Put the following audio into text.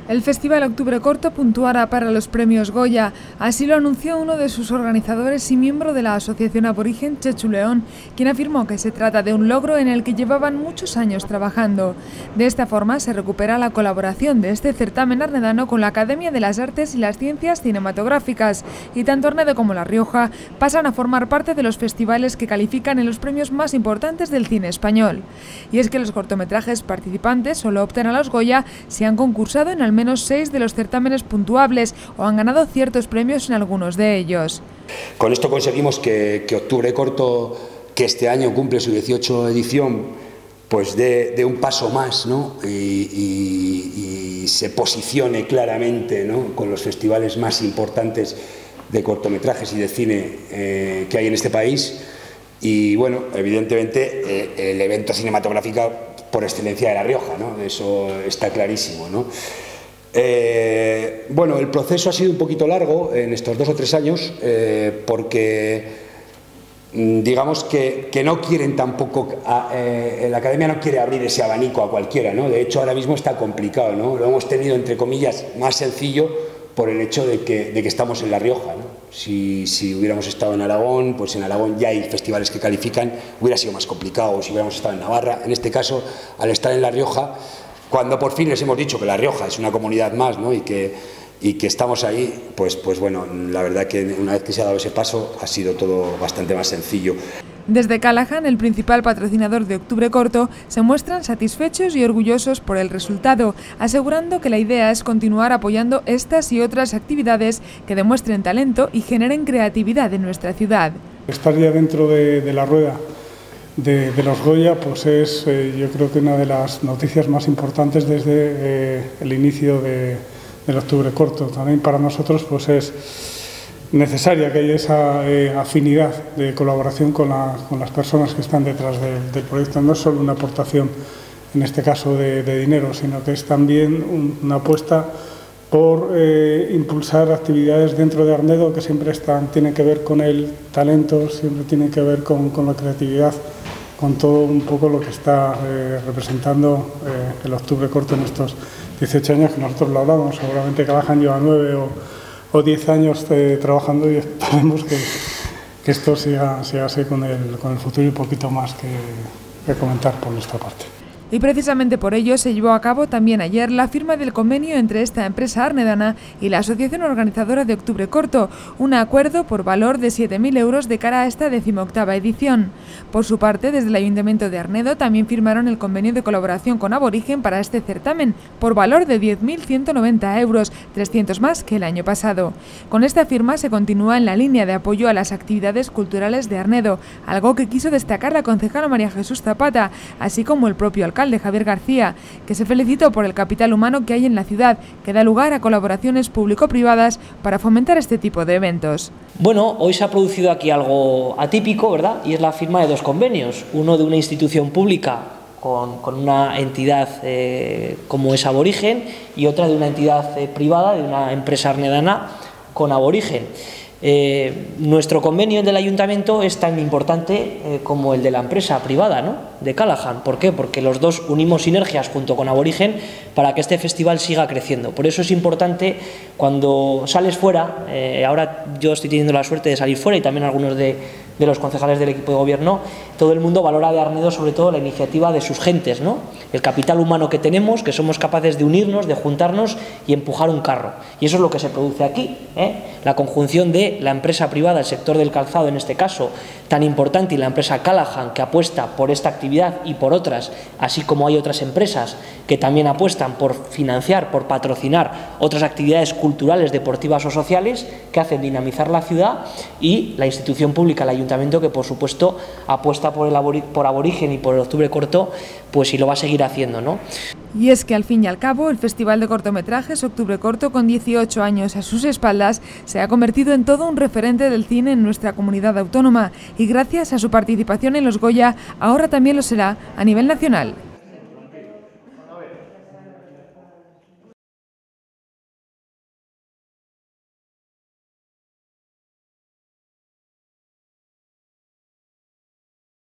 El Festival Octubre Corto puntuará para los premios Goya. Así lo anunció uno de sus organizadores y miembro de la asociación aborigen Chechu León, quien afirmó que se trata de un logro en el que llevaban muchos años trabajando. De esta forma se recupera la colaboración de este certamen arnedano con la Academia de las Artes y las Ciencias Cinematográficas, y tanto Arnedo como La Rioja pasan a formar parte de los festivales que califican en los premios más importantes del cine español. Y es que los cortometrajes participantes solo optan a los Goya si han concursado en al menos 6 de los certámenes puntuables o han ganado ciertos premios en algunos de ellos. Con esto conseguimos que Octubre Corto, que este año cumple su 18ª edición, pues dé un paso más, ¿no? y se posicione claramente, ¿no?, con los festivales más importantes de cortometrajes y de cine que hay en este país. Y bueno, evidentemente el evento cinematográfico por excelencia de La Rioja, ¿no? Eso está clarísimo, ¿no? Bueno, el proceso ha sido un poquito largo en estos 2 o 3 años porque digamos que no quieren tampoco, la Academia no quiere abrir ese abanico a cualquiera, ¿no? De hecho ahora mismo está complicado, ¿no? Lo hemos tenido entre comillas más sencillo por el hecho de que estamos en La Rioja, ¿no? Si hubiéramos estado en Aragón, pues en Aragón ya hay festivales que califican, hubiera sido más complicado. O si hubiéramos estado en Navarra, en este caso, al estar en La Rioja, cuando por fin les hemos dicho que La Rioja es una comunidad más, ¿no?, y que estamos ahí, pues bueno, la verdad que una vez que se ha dado ese paso ha sido todo bastante más sencillo. Desde Callahan, el principal patrocinador de Octubre Corto, se muestran satisfechos y orgullosos por el resultado, asegurando que la idea es continuar apoyando estas y otras actividades que demuestren talento y generen creatividad en nuestra ciudad. Estar ya dentro de la rueda de los Goya, pues es yo creo que una de las noticias más importantes desde el inicio del Octubre Corto. También para nosotros pues es necesaria que haya esa afinidad de colaboración con las personas que están detrás del proyecto. No es solo una aportación, en este caso de dinero, sino que es también una apuesta por impulsar actividades dentro de Arnedo que siempre tienen que ver con el talento, siempre tienen que ver con la creatividad, con todo un poco lo que está representando el Octubre Corto en estos 18 años que nosotros lo hablamos. Seguramente Callahan lleva 9 o 10 años trabajando y esperemos que esto siga así con el futuro y un poquito más que comentar por nuestra parte. Y precisamente por ello se llevó a cabo también ayer la firma del convenio entre esta empresa arnedana y la asociación organizadora de Octubre Corto, un acuerdo por valor de 7.000 euros de cara a esta 18ª edición. Por su parte, desde el Ayuntamiento de Arnedo también firmaron el convenio de colaboración con Aborigen para este certamen, por valor de 10.190 euros, 300 más que el año pasado. Con esta firma se continúa en la línea de apoyo a las actividades culturales de Arnedo, algo que quiso destacar la concejala María Jesús Zapata, así como el propio alcalde Javier García, que se felicitó por el capital humano que hay en la ciudad, que da lugar a colaboraciones público-privadas para fomentar este tipo de eventos. Bueno, hoy se ha producido aquí algo atípico, ¿verdad? Y es la firma de 2 convenios, uno de una institución pública con una entidad como es Aborigen y otra de una entidad privada, de una empresa arnedana con Aborigen. Nuestro convenio del ayuntamiento es tan importante como el de la empresa privada, ¿no?, de Callahan. ¿Por qué? Porque los dos unimos sinergias junto con Aborigen para que este festival siga creciendo. Por eso es importante cuando sales fuera, ahora yo estoy teniendo la suerte de salir fuera y también algunos de los concejales del equipo de gobierno, todo el mundo valora de Arnedo sobre todo la iniciativa de sus gentes, ¿no?, el capital humano que tenemos, que somos capaces de unirnos, de juntarnos y empujar un carro. Y eso es lo que se produce aquí, la conjunción de la empresa privada, el sector del calzado en este caso, tan importante, y la empresa Callahan, que apuesta por esta actividad y por otras, así como hay otras empresas que también apuestan por financiar, por patrocinar otras actividades culturales, deportivas o sociales que hacen dinamizar la ciudad, y la institución pública, el ayuntamiento, que por supuesto apuesta por Aborigen y por el Octubre Corto, pues y lo va a seguir haciendo, ¿no? Y es que al fin y al cabo el Festival de Cortometrajes Octubre Corto, con 18 años a sus espaldas, se ha convertido en todo un referente del cine en nuestra comunidad autónoma, y gracias a su participación en los Goya ahora también lo será a nivel nacional.